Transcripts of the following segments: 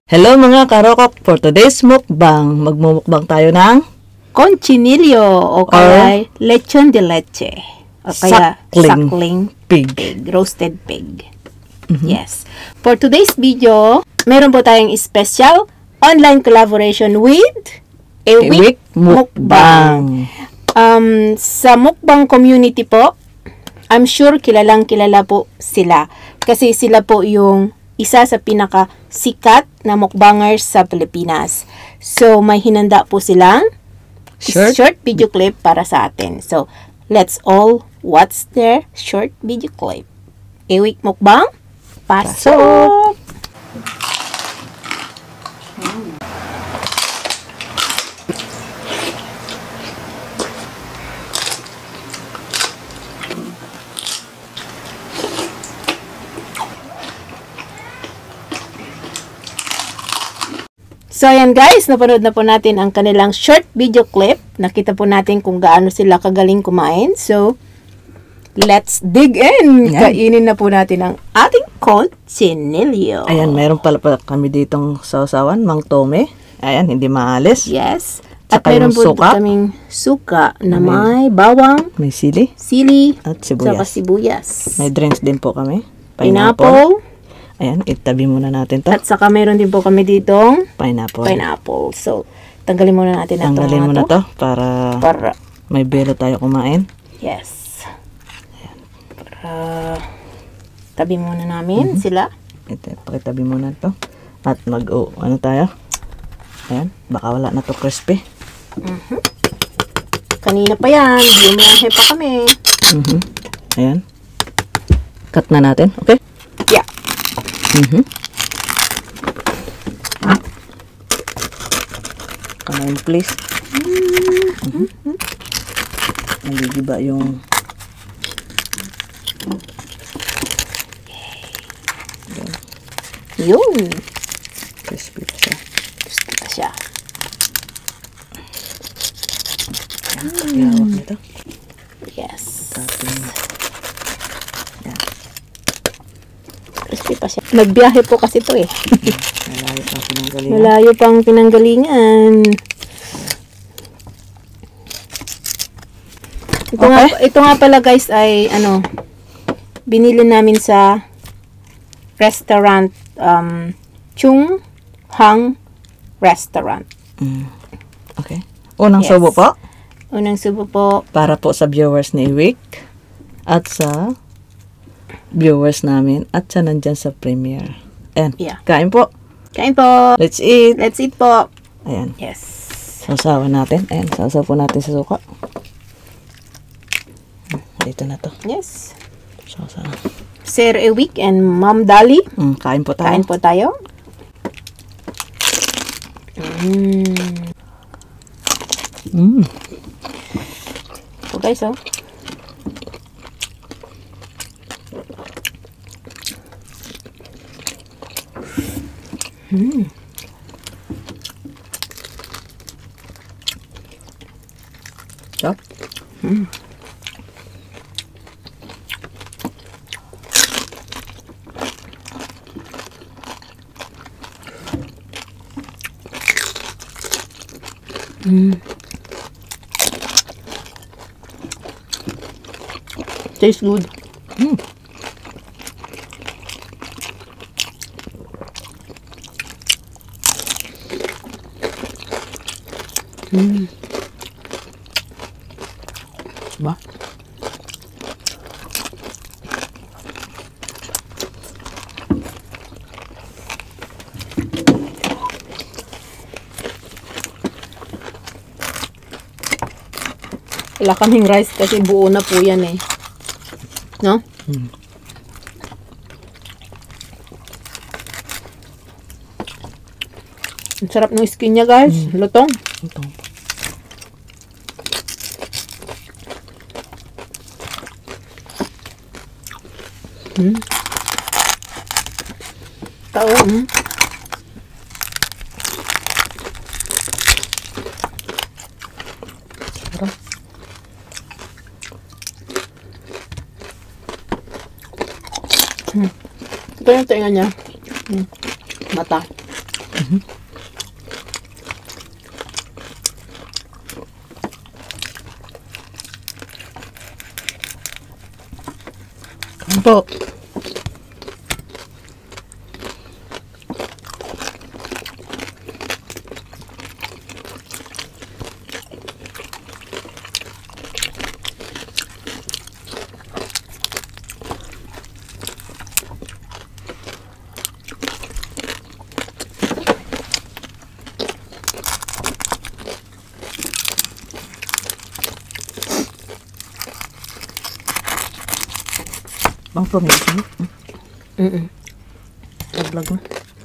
Hello mga karokok, for today's mukbang, magmumukbang tayo ng Conchinillo o kaya lechon de leche o kaya suckling pig. roasted pig. Yes. For today's video, meron po tayong special online collaboration with Awik Mukbang. Sa mukbang community po, I'm sure kilalang kilala po sila kasi sila po yung isa sa pinaka-sikat na mukbangers sa Pilipinas. So, may hinanda po silang short video clip para sa atin. So, let's all watch their short video clip. Awik Mukbang, pasok! So, ayan guys, napanood na po natin ang kanilang short video clip. Nakita po natin kung gaano sila kagaling kumain. So, let's dig in! Ayan. Kainin na po natin ang ating conchinillo. Ayan, meron pala kami ditong sausawan, mang tome. Ayan, hindi maalis. Yes. At Saka meron yung po suka. kaming suka na may bawang, May sili sili, at saka sibuyas. sibuyas. May drinks din po kami. Pineapple. Ayan, itabi muna natin to. At saka meron din po kami ditong Pineapple. pineapple. So, tanggalin muna natin ang Tanggalin mo na to para may belo tayo kumain. Yes. Para tabi muna namin sila. Ito, pakitabi muna to. At ano tayo? Ayan, baka wala na to crispy. Kanina pa yan. Bumiyahe pa kami. Ayan. Cut na natin, okay? Yeah. Kamain please. Nagigiba yung Yun. crispy pa siya. Gusto pa siya. Pakihawak nito. Yes. Tapos, Crispy pa siya. Nagbiyahe po kasi to eh. malayo pa pinanggalingan. Malayo pang pinanggalingan. Ito nga pala guys ay binili namin sa restaurant Chung Hang Restaurant. Okay. Unang Yes. subo po. Unang subo po. Para po sa viewers ni Awik at sa viewers namin at sa nandyan sa premiere. Ayan. Yeah. Kain po. Kain po. Let's eat. Let's eat po. Ayan. Yes. Sausawan natin. Ayan. Sausaw po natin sa suka. Dito na to. Yes. Sausaw. Sir Awik and Ma'am Dali. Kain po tayo. Kain po tayo. So guys, Sarap. tastes good. Ba? Wala kaming rice kasi buo na po yan eh. No? Ang sarap ng skin niya guys. Lutong. Ito. Tao. Ito yung tainga niya. Mata. Ano po? Bang promotion? Vlog na.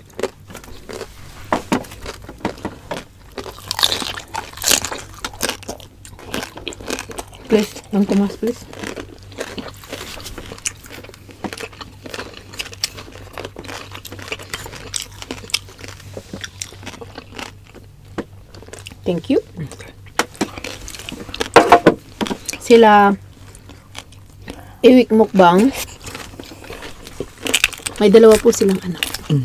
Please, Mang Tomas, please. Thank you. Sila Iwik Mukbang. May dalawa po silang anak.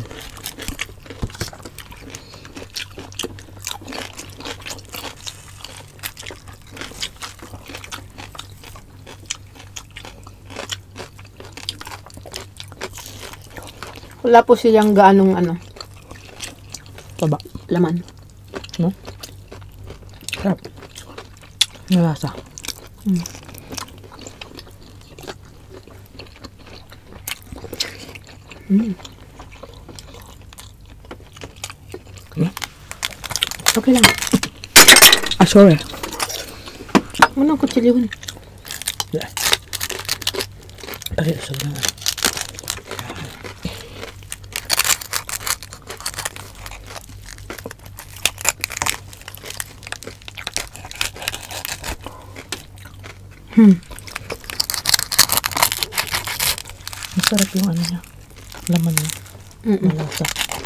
Wala po silang gaanong Taba. laman. No? Sarap. Nalasa. Okay lang. Ah, sorry. Ano ang kutsiliwan? Yeah. Tari, sorry na. Masarap yung ano niya. Laman niya. Malasa.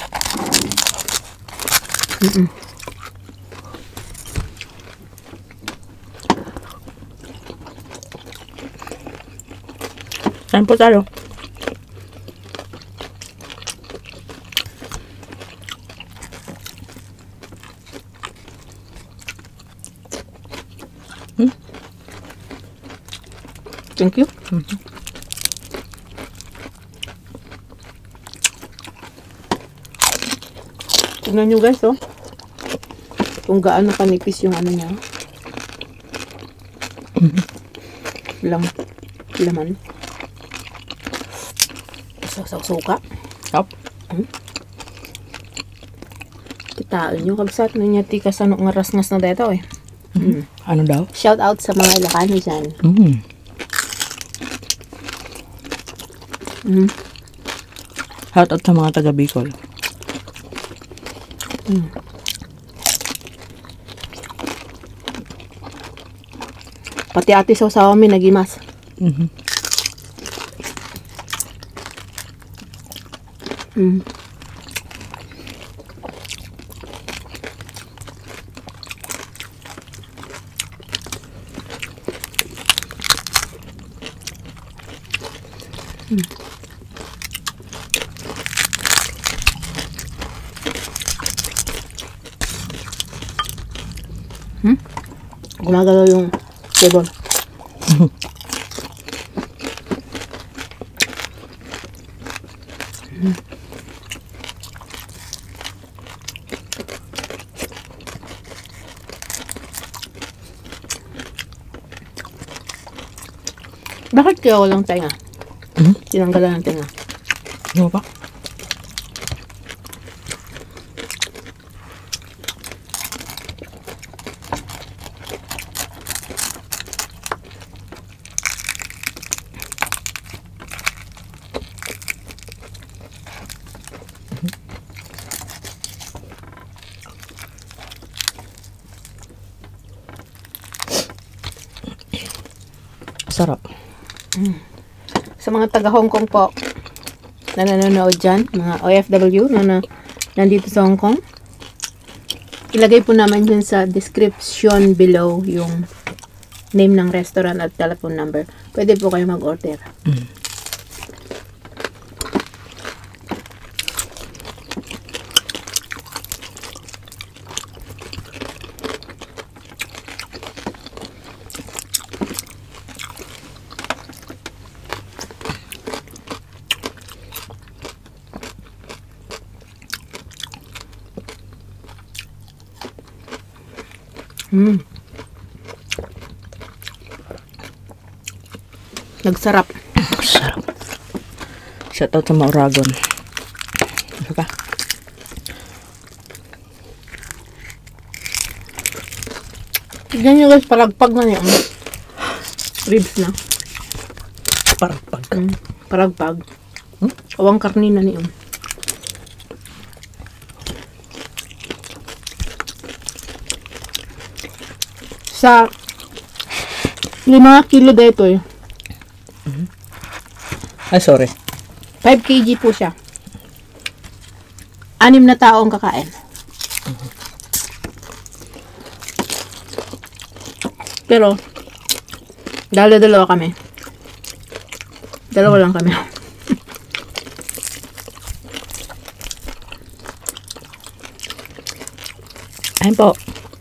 Saan po tayo? Thank you. Tingnan nyo guys, oh. Kung gaano kanipis yung ano niya. Laman. Suka. Yup. Kitaan nyo, kabsat na niya tika sa nga rasngas na dito eh. Ano daw? Shout out sa mga Ilocano dyan. Shout out sa mga taga Bicol. Pati ate sa amin nagimas. Gumagalaw yung table. Bakit kaya walang tenga? Tinanggalan ng tenga. Ano ba? Sarap. Sa mga taga Hong Kong po na nanonood dyan, mga OFW na nandito sa Hong Kong, ilagay po naman dyan sa description below yung name ng restaurant at telephone number. Pwede po kayo mag-order. Nagsarap. Sarap. Shout out sa Mauragon. Ano ka? Tignan nyo guys, palagpag na niya. Ribs na. Paragpag. Palagpag. Awang karni na niya. Sa 5 kilo dito eh. Ay, sorry. 5 kg po siya. 6 na tao ang kakain. Pero, dalawa kami. Dalawa lang kami. Ayun po.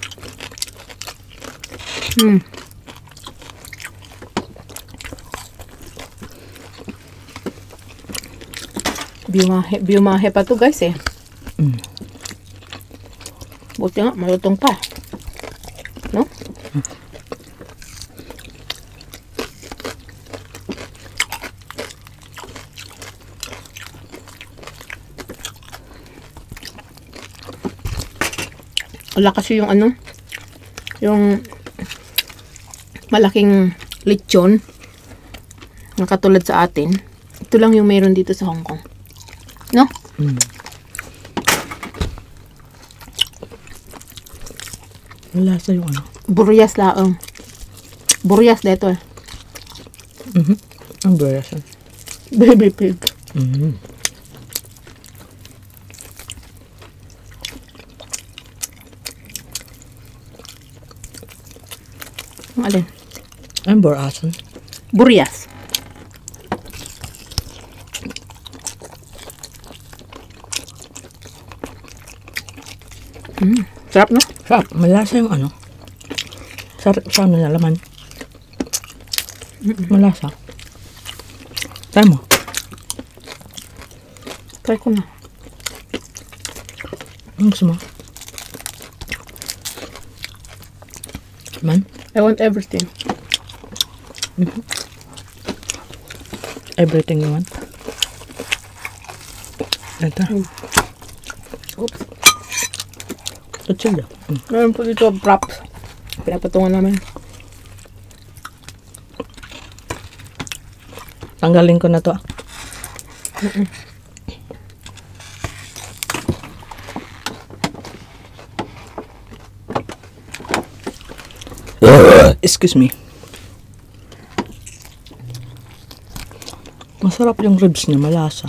Biumahe pa to guys eh. Buti nga, malutong pa. No? Wala kasi yung ano, yung malaking lechon na katulad sa atin. Ito lang yung mayroon dito sa Hong Kong. No? Wala sa yung ano. Buryas laang. Buryas dito eh. Ang buryas. Baby pig. Ang alin? Ang burasan. Buryas. Sarap no? Sarap. Malasa yung ano. Sarap sa ano na laman. Malasa. Try mo. Try ko na. Ang gusto mo? Man? I want everything. Everything you want. Ito. Oops. Kutsilyo. Meron po dito props. Pinapatungan namin. Tanggalin ko na to. Excuse me. Masarap yung ribs niya, malasa.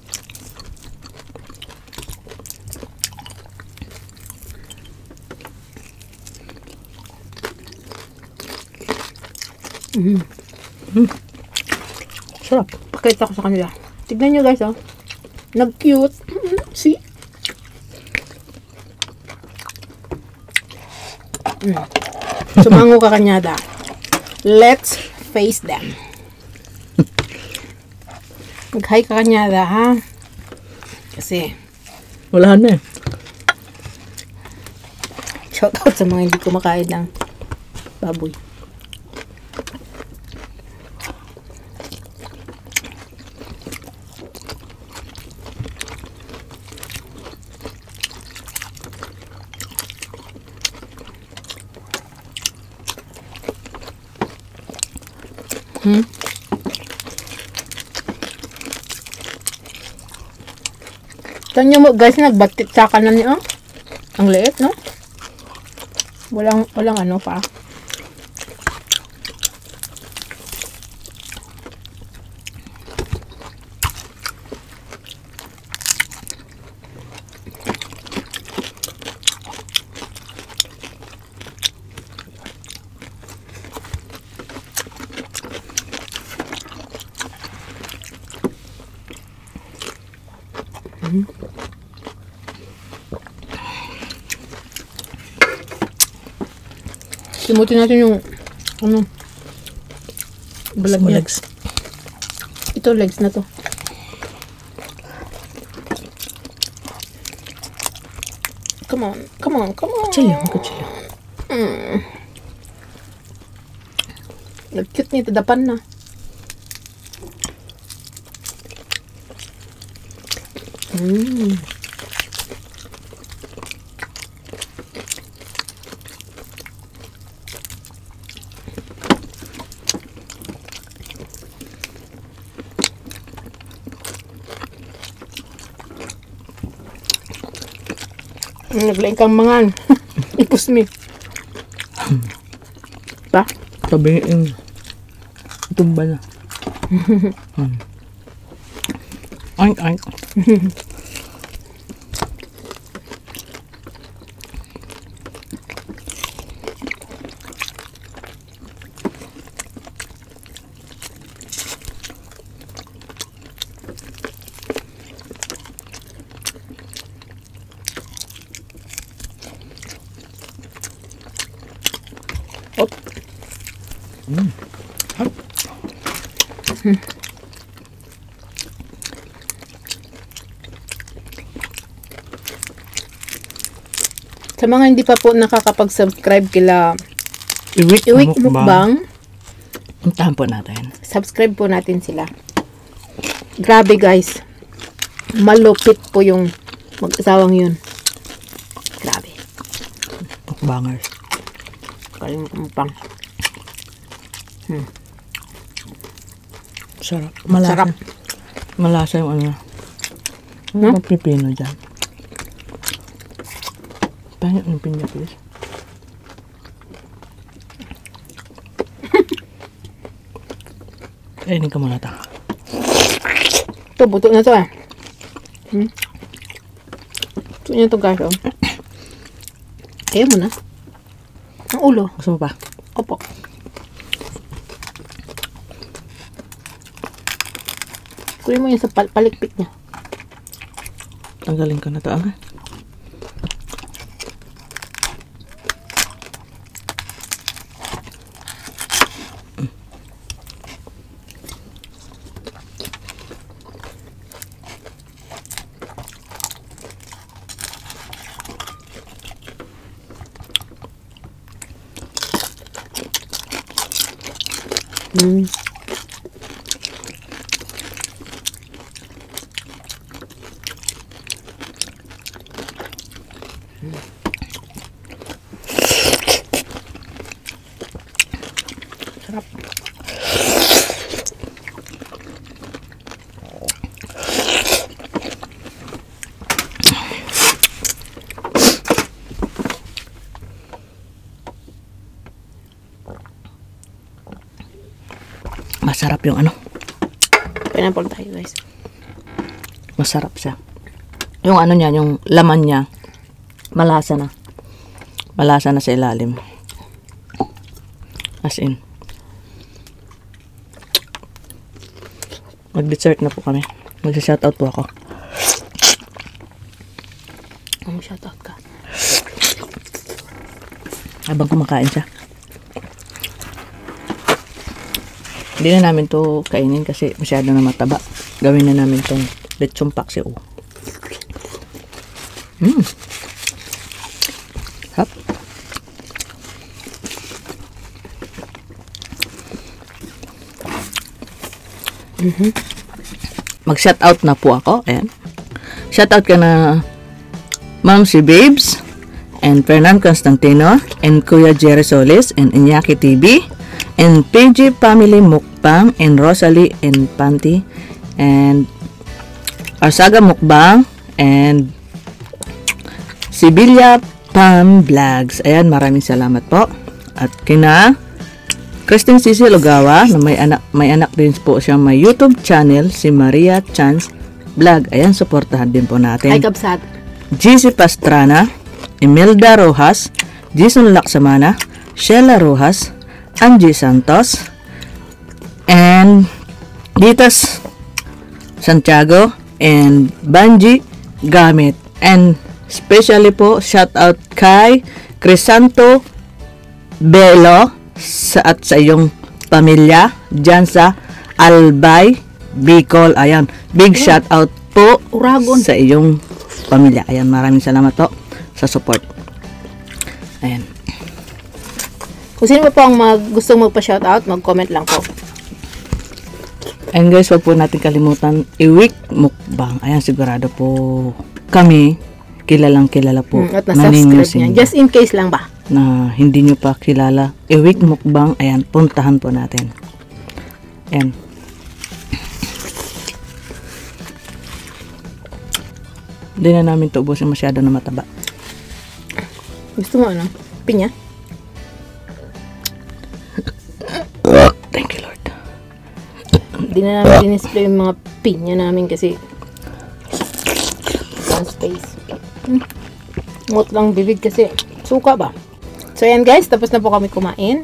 Sarap. Pakita ko sa kanila. Tignan nyo guys oh. Nag-cute. See? Sumango ka kanyada. Let's face them. Mag-hi ka kanyada ha. Kasi Wala na eh. shout out sa mga hindi kumakain ng baboy. Tanyo mo guys, nagbatit sa kanan niyo. Ang liit, no? Walang ano pa. Simutin natin yung ano balag niya. Legs. Ito legs na to. Come on, come on, come on. Kutsilyo, kutsilyo. Nag-cute niya, tadapan na. Naglaing kang mangan. Ipus mi. Ba? Sabi yung tumba na. Oink, oink. Op. Sa mga hindi pa po nakakapag-subscribe kila Iwik Mukbang, puntahan po natin. subscribe po natin sila. Grabe guys. Malupit po yung mag-asawang yun. Grabe. Mukbangers. Kaling Mukbang. Sarap. Malasa. Sarap. Malasa yung ano. Ano Hmm? ba pipino dyan? Pangit yung pinya, please. Kainin ka muna ta. Ito, buto na to eh. Buto niya to guys. Oh. Ayaw mo na. Ang ulo. Gusto mo pa? Opo. Kunin mo yun sa palikpik niya. Tanggalin ka na to. Ah. Sarap. Masarap yung ano. Pineapple tayo guys. Masarap siya. Yung ano niya, yung laman niya, malasa na. Malasa na sa ilalim. As in. Mag-dessert na po kami. Mag-shoutout po ako. Shoutout ka. Habang kumakain siya. Hindi na namin to kainin kasi masyado na mataba. Gawin na namin tong lechon paksiw. Hap. Mag-shoutout na po ako. Ayan. Shoutout ka na Ma'am si Babes and Fernan Constantino and Kuya Jerry Solis and Iñaki TV and PG Family Mukbang and Rosalie and Panty and Arsaga Mukbang and Sibilia Pam Vlogs. Ayan, maraming salamat po. At kina Christine Cici Lugawa na may anak din po siya, may YouTube channel, si Maria Chance Vlog. Ayan, suportahan din po natin. Ay, kabsat. GC Pastrana, Imelda Rojas, Jason Laksamana, Sheila Rojas, Angie Santos, and Ditas Santiago, and Banji Gamit. And especially po, shout out kay Crisanto Belo at sa iyong pamilya dyan sa Albay, Bicol. Ayan, big shout out po Uragon. sa iyong pamilya. Ayan, maraming salamat po sa support. Ayan. Kung sino pa po ang gustong magpa-shoutout, mag-comment lang po. And guys, wag po natin kalimutan i-week mukbang. Ayan, sigurado po kami kilalang kilala po At na ninyo na-subscribe niya. Just in case lang ba? na hindi nyo pa kilala. I-week mukbang. Ayan, puntahan po natin. Ayan. Hindi na namin to ubusin masyado na mataba. Gusto mo ano? Pinya? Thank you, Lord. Hindi na namin din-display yung mga pinya namin kasi one space. Ngot lang bibig kasi suka ba? So yan guys, tapos na po kami kumain.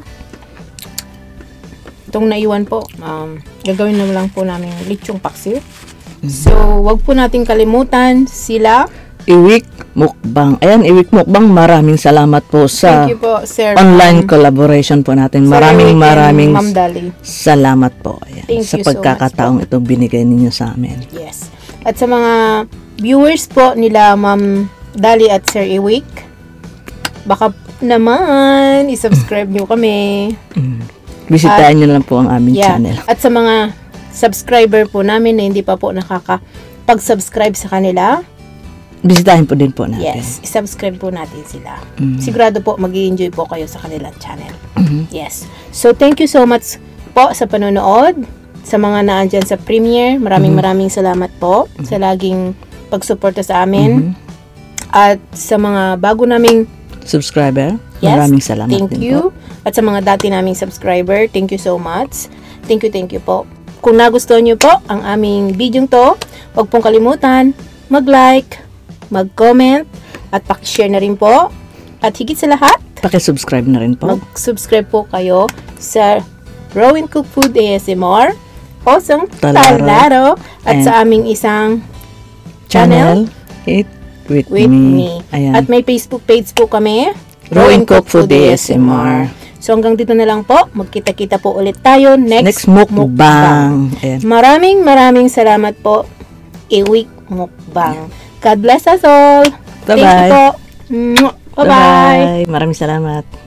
Itong naiwan po, gagawin na lang po namin lechong paksiw. So, wag po natin kalimutan sila. I-week mukbang. Ayan, i-week mukbang. Maraming salamat po sa Thank you po, Sir. online collaboration po natin. Sir Maraming Eric and Ma'am Dali. salamat po. Ayan, Thank sa you so pagkakataong ito binigay ninyo sa amin. Yes. At sa mga viewers po nila Ma'am Dali at Sir Ewik, baka naman i-subscribe nyo kami. Bisitahin nyo lang po ang aming Yeah. channel. At sa mga subscriber po namin na hindi pa po nakakapag-subscribe sa kanila, Bisitahin po din po natin. yes, i-subscribe po natin sila. Sigurado po mag-i-enjoy po kayo sa kanilang channel. Yes. So, thank you so much po sa panonood. Sa mga naandyan sa premiere, maraming salamat po sa laging pagsuporta sa amin. At sa mga bago naming Subscriber, yes, maraming salamat thank din you. po. At sa mga dati naming subscriber, thank you so much. Thank you po. Kung nagustuhan nyo po ang aming video to, huwag pong kalimutan mag-like, mag-comment, at pakishare na rin po. At higit sa lahat, Paki-subscribe na rin po. mag-subscribe po kayo sa Rowan Cook Food ASMR, Osong Talaro, Talaro, at and sa aming isang Channel, Eat with, with me. Ayan. At may Facebook page po kami, Rowan Cook Food ASMR. So hanggang dito na lang po, magkita-kita po ulit tayo next mukbang. Ayan. Maraming salamat po, Ewik Mukbang. God bless us all. Thank you Bye-bye. po. Bye-bye. Maraming salamat.